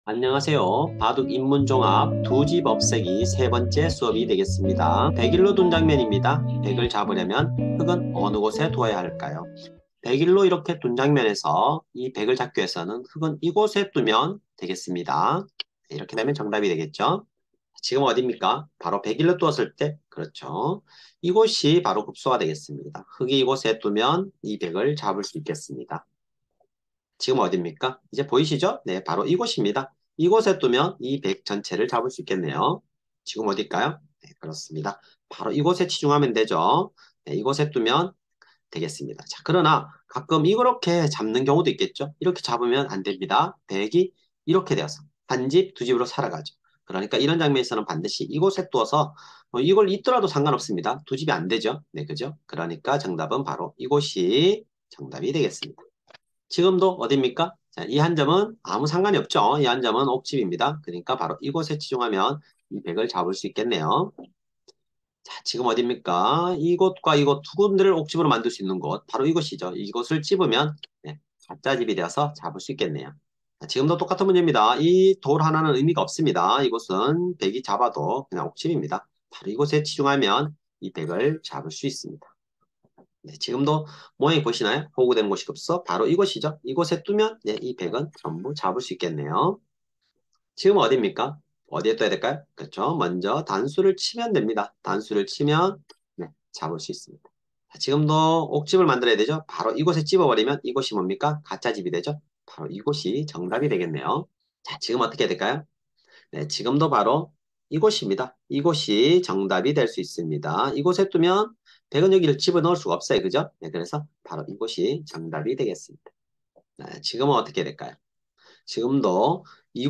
안녕하세요. 바둑 입문종합 두 집 없애기 세 번째 수업이 되겠습니다. 101로 둔 장면입니다. 100을 잡으려면 흙은 어느 곳에 두어야 할까요? 101로 이렇게 둔 장면에서 이 100을 잡기 위해서는 흙은 이곳에 두면 되겠습니다. 이렇게 되면 정답이 되겠죠? 지금 어디입니까? 바로 101로 두었을 때, 그렇죠. 이곳이 바로 급소가 되겠습니다. 흙이 이곳에 두면 이 100을 잡을 수 있겠습니다. 지금 어디입니까? 이제 보이시죠? 네, 바로 이곳입니다. 이곳에 두면 이 100 전체를 잡을 수 있겠네요. 지금 어딜까요? 네, 그렇습니다. 바로 이곳에 치중하면 되죠. 네, 이곳에 두면 되겠습니다. 자, 그러나 가끔 이렇게 잡는 경우도 있겠죠? 이렇게 잡으면 안 됩니다. 100이 이렇게 되어서 한 집, 두 집으로 살아가죠. 그러니까 이런 장면에서는 반드시 이곳에 두어서 이걸 있더라도 상관없습니다. 두 집이 안 되죠. 네, 그죠? 그러니까 정답은 바로 이곳이 정답이 되겠습니다. 지금도 어디입니까? 자, 이 한 점은 아무 상관이 없죠. 이 한 점은 옥집입니다. 그러니까 바로 이곳에 치중하면 이 100을 잡을 수 있겠네요. 자, 지금 어디입니까? 이곳과 이곳 두 군데를 옥집으로 만들 수 있는 곳, 바로 이곳이죠. 이곳을 집으면 네, 가짜 집이 되어서 잡을 수 있겠네요. 자, 지금도 똑같은 문제입니다. 이 돌 하나는 의미가 없습니다. 이곳은 100이 잡아도 그냥 옥집입니다. 바로 이곳에 치중하면 이 100을 잡을 수 있습니다. 네, 지금도 모양이 보시나요? 호구된 곳이 없어. 바로 이곳이죠. 이곳에 두면 네, 이 100은 전부 잡을 수 있겠네요. 지금 어디입니까? 어디에 둬야 될까요? 그렇죠. 먼저 단수를 치면 됩니다. 단수를 치면 네, 잡을 수 있습니다. 자, 지금도 옥집을 만들어야 되죠. 바로 이곳에 집어버리면 이곳이 뭡니까? 가짜 집이 되죠. 바로 이곳이 정답이 되겠네요. 자, 지금 어떻게 해야 될까요? 네, 지금도 바로 이곳입니다. 이곳이 정답이 될 수 있습니다. 이곳에 두면 100은 여기를 집어넣을 수가 없어요. 그죠? 네, 그래서 바로 이곳이 정답이 되겠습니다. 네, 지금은 어떻게 될까요? 지금도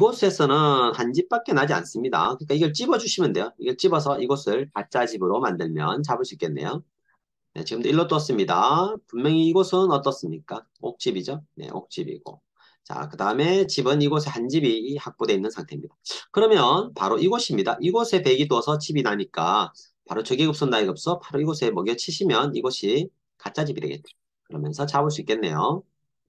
이곳에서는 한 집밖에 나지 않습니다. 그러니까 이걸 집어주시면 돼요. 이걸 집어서 이곳을 가짜 집으로 만들면 잡을 수 있겠네요. 네, 지금도 일로 떴습니다. 분명히 이곳은 어떻습니까? 옥집이죠? 네, 옥집이고. 자, 그 다음에 집은 이곳에 한 집이 확보되어 있는 상태입니다. 그러면 바로 이곳입니다. 이곳에 백이 둬서 집이 나니까 바로 저계급선 나이급서 바로 이곳에 먹여치시면 이곳이 가짜 집이 되겠죠. 그러면서 잡을 수 있겠네요.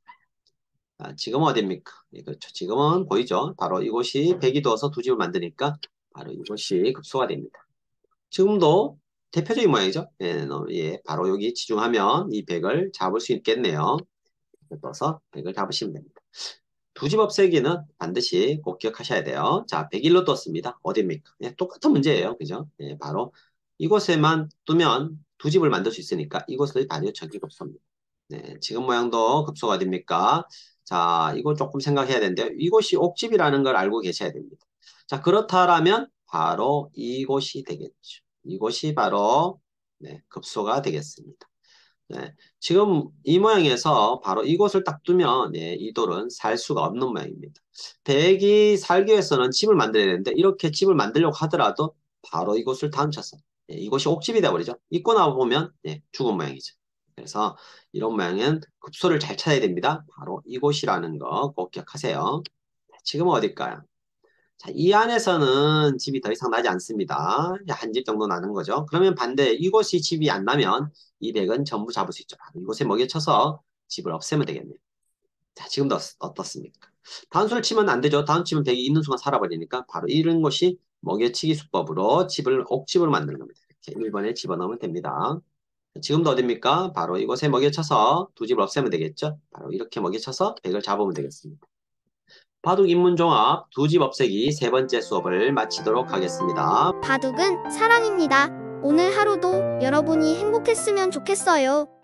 자, 지금은 어디입니까? 네, 그렇죠. 지금은 보이죠? 바로 이곳이 백이 둬서 두 집을 만드니까 바로 이곳이 급소가 됩니다. 지금도 대표적인 모양이죠. 예, 예, 바로 여기 치중하면 이 100을 잡을 수 있겠네요. 떠서 100을 잡으시면 됩니다. 두 집 없애기는 반드시 꼭 기억하셔야 돼요. 자, 101로 떴습니다. 어디입니까? 예, 똑같은 문제예요. 그죠? 예, 바로 이곳에만 두면 두 집을 만들 수 있으니까 이곳의 바로 저기 급소입니다. 네, 지금 모양도 급소가 됩니까? 자, 이거 조금 생각해야 되는데요. 이곳이 옥집이라는 걸 알고 계셔야 됩니다. 자, 그렇다라면 바로 이곳이 되겠죠. 이곳이 바로 네, 급소가 되겠습니다. 네, 지금 이 모양에서 바로 이곳을 딱 두면 예, 이 돌은 살 수가 없는 모양입니다. 백이 살기 위해서는 집을 만들어야 되는데 이렇게 집을 만들려고 하더라도 바로 이곳을 다 훔쳐서 예, 이곳이 옥집이 되어버리죠. 입고 나보면 예, 죽은 모양이죠. 그래서 이런 모양은 급소를 잘 찾아야 됩니다. 바로 이곳이라는 거 꼭 기억하세요. 지금은 어딜까요? 자, 이 안에서는 집이 더 이상 나지 않습니다. 한 집 정도 나는 거죠. 그러면 반대 이곳이 집이 안 나면 이 백은 전부 잡을 수 있죠. 바로 이곳에 먹여쳐서 집을 없애면 되겠네요. 자, 지금도 어떻습니까? 단수를 치면 안 되죠. 단수 치면 백이 있는 순간 살아버리니까 바로 이런 것이 먹여치기 수법으로 집을 옥집으로 만드는 겁니다. 이렇게 1번에 집어넣으면 됩니다. 지금도 어딥니까? 바로 이곳에 먹여쳐서 두 집을 없애면 되겠죠. 바로 이렇게 먹여쳐서 백을 잡으면 되겠습니다. 바둑 입문종합 두 집 없애기 세 번째 수업을 마치도록 하겠습니다. 바둑은 사랑입니다. 오늘 하루도 여러분이 행복했으면 좋겠어요.